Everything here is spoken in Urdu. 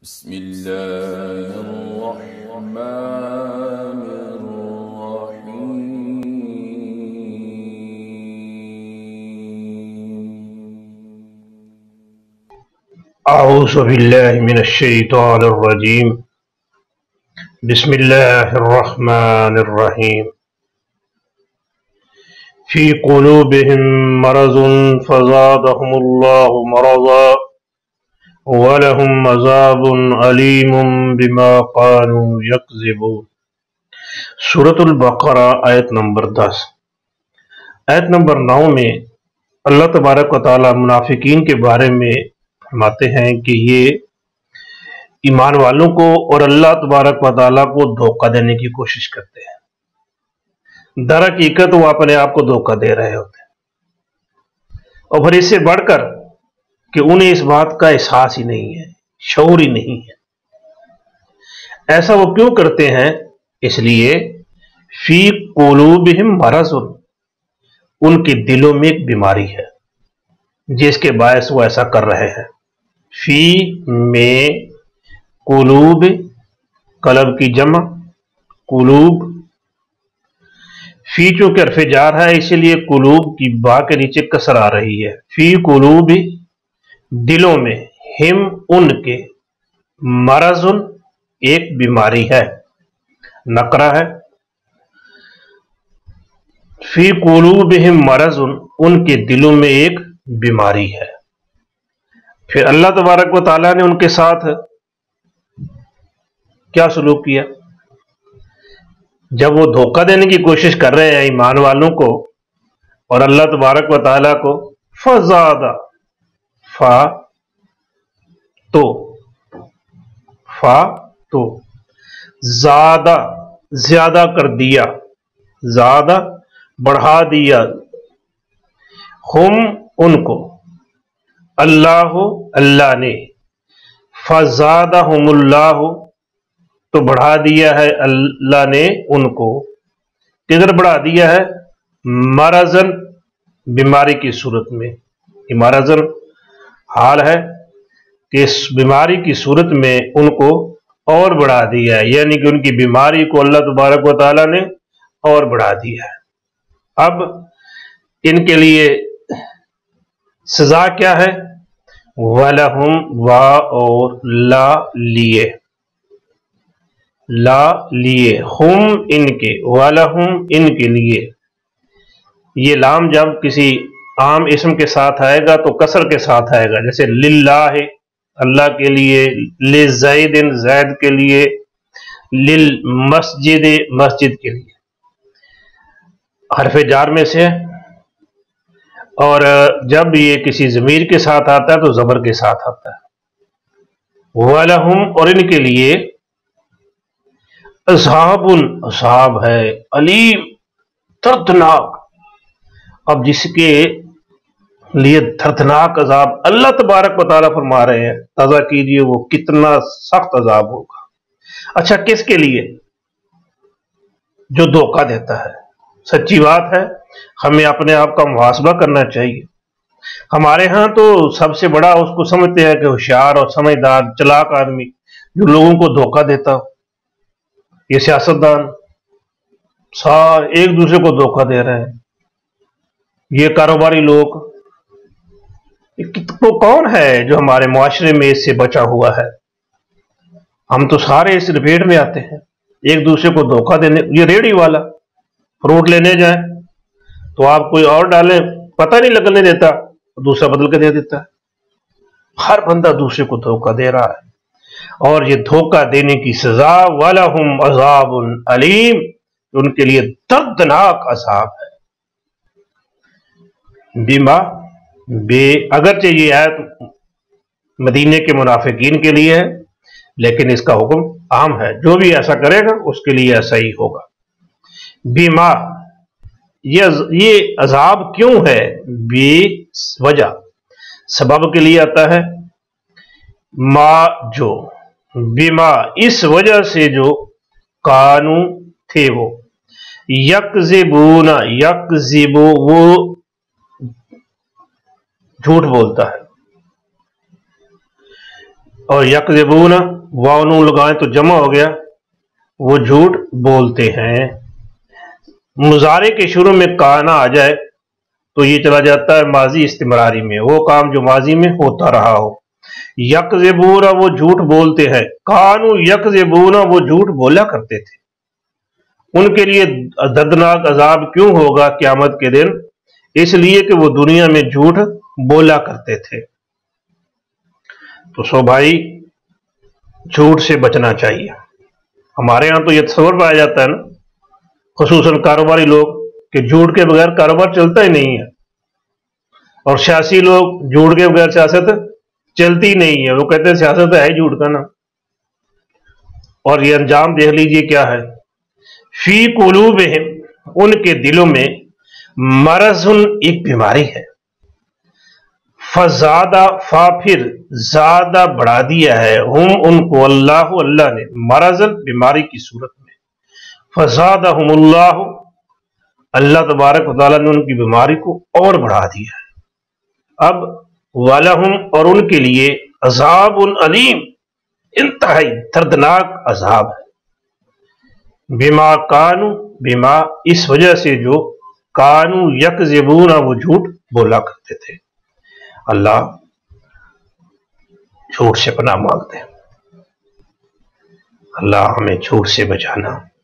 بسم الله الرحمن الرحيم أعوذ بالله من الشيطان الرجيم. بسم الله الرحمن الرحيم. في قلوبهم مرض فزادهم الله مرضا ولهم عذاب أليم بما كانوا يكذبون. سورة البقرہ آیت نمبر 10. آیت نمبر 9 میں اللہ تبارک و تعالی منافقین کے بارے میں فرماتے ہیں کہ یہ ایمان والوں کو اور اللہ تبارک و تعالیٰ کو دھوکہ دینے کی کوشش کرتے ہیں. در حقیقت وہ اپنے آپ کو دھوکہ دے رہے ہوتے ہیں، اور پھر اس سے بڑھ کر کہ انہیں اس بات کا احساس ہی نہیں ہے، شعور ہی نہیں ہے. ایسا وہ کیوں کرتے ہیں؟ اس لیے فی قلوبہم مرض، ان کے دلوں میں ایک بیماری ہے جس کے باعث وہ ایسا کر رہے ہیں. فی میں قلوب، قلب کی جمع قلوب، فی چونکہ حرف جار ہے اسی لیے قلوب کی با کے نیچے کسر آ رہی ہے. فی قلوب دلوں میں، ہم ان کے، مرض ایک بیماری ہے، نقرہ ہے. فی قلوبہم مرض، ان کے دلوں میں ایک بیماری ہے. پھر اللہ تبارک و تعالیٰ نے ان کے ساتھ کیا سلوک کیا؟ جب وہ دھوکہ دینے کی کوشش کر رہے ہیں ایمان والوں کو اور اللہ تبارک و تعالیٰ کو، فزادہ، فا تو زیادہ، زیادہ کر دیا، زیادہ بڑھا دیا، ہم ان کو، اللہ نے، فزادہم اللہ تو بڑھا دیا ہے اللہ نے ان کو. کدھر بڑھا دیا ہے؟ مرضن، بیماری کی صورت میں. یہ مرضن حال ہے کہ اس بیماری کی صورت میں ان کو اور بڑھا دیا ہے، یعنی کہ ان کی بیماری کو اللہ تبارک و تعالیٰ نے اور بڑھا دیا ہے. اب ان کے لیے سزا کیا ہے؟ وَلَهُمْ، وا اور لا لیے، لا لیے، ہم ان کے، وَلَهُمْ ان کے لیے. یہ لام جب کسی عام اسم کے ساتھ آئے گا تو کسر کے ساتھ آئے گا، جیسے للہ، اللہ کے لیے، لزید، زید کے لیے، للمسجد، مسجد کے لیے. حرف جار میں سے، اور جب یہ کسی ضمیر کے ساتھ آتا ہے تو زبر کے ساتھ آتا ہے. وَلَهُمْ اور ان کے لیے، عذاب، عذاب ہے، علیم، دردناک. اب جس کے لیے دردناک عذاب اللہ تبارک و تعالیٰ فرما رہے ہیں، تازہ کیجئے وہ کتنا سخت عذاب ہوگا. اچھا، کس کے لیے؟ جو دھوکہ دیتا ہے. سچی بات ہے، ہمیں اپنے آپ کا محاسبہ کرنا چاہیے. ہمارے ہاں تو سب سے بڑا اس کو سمجھتے ہیں کہ ہوشیار اور سمجھدار چلاک آدمی جو لوگوں کو دھوکہ دیتا ہو. یہ سیاستدان سارے ایک دوسرے کو دھوکہ دے رہے ہیں. یہ کاروباری لوگ، وہ کون ہے جو ہمارے معاشرے میں اس سے بچا ہوا ہے؟ ہم تو سارے اس لپیٹ میں آتے ہیں، ایک دوسرے کو دھوکہ دینے. یہ ریڑھی والا فروٹ لینے جائیں تو آپ کوئی اور ڈالیں، پتہ نہیں لگنے دیتا، دوسرا بدل کے دے دیتا ہے. ہر بندہ دوسرے کو دھوکہ دے رہا ہے، اور یہ دھوکہ دینے کی سزا وَلَهُمْ عَذَابٌ عَلِيمٌ، ان کے لیے دردناک عذاب ہے. بیما، بے، اگرچہ یہ آیت مدینے کے منافقین کے لیے ہے لیکن اس کا حکم عام ہے، جو بھی ایسا کرے گا اس کے لیے ایسا ہی ہوگا. بیما، یہ عذاب کیوں ہے؟ بے وجہ، سبب کے لیے آتا ہے. ما جو، بیما اس وجہ سے جو، کانو تھے وہ، یکذبون، یکذبو وہ جھوٹ بولتا ہے. اور یکذبون واو نون لگائیں تو جمع ہو گیا، وہ جھوٹ بولتے ہیں۔ مضارع کے شروع میں کانا آ جائے تو یہ چلا جاتا ہے ماضی استمراری میں، وہ کام جو ماضی میں ہوتا رہا ہو۔ یکذبون وہ جھوٹ بولتے ہیں، کانوا یکذبون وہ جھوٹ بولا کرتے تھے۔ ان کے لیے دردناک عذاب کیوں ہوگا قیامت کے دن؟ اس لیے کہ وہ دنیا میں جھوٹ بولا کرتے تھے۔ تو سو بھائی جھوٹ سے بچنا چاہیے۔ ہمارے ہاں تو یہ تصور پایا جاتا ہے نا، خصوصاً کاروباری لوگ، کہ جھوٹ کے بغیر کاروبار چلتا ہی نہیں ہے، اور سیاسی لوگ جھوٹ کے بغیر سیاست چلتی نہیں ہے، وہ کہتے ہیں سیاست ہے ہی جھوٹ کا نا۔ اور یہ انجام دیکھ لیجئے کیا ہے، فی قلوبہم ان کے دلوں میں مرض ایک بیماری ہے، فزادہ فا پھر زیادہ بڑھا دیا ہے، ہم ان کو اللہ نے مرض بیماری کی صورت میں، فزادہم اللہ تبارک و تعالیٰ نے ان کی بیماری کو اور بڑھا دیا ہے۔ اب وَلَهُمْ اور ان کے لیے عذاب علیم انتہائی دردناک عذاب ہے، بما کانوا بما اس وجہ سے جو کانوا یکذبون وہ جھوٹ بولا کرتے تھے۔ اللہ جھوٹ سے پناہ مانگتے ہیں، اللہ ہمیں جھوٹ سے بچانا۔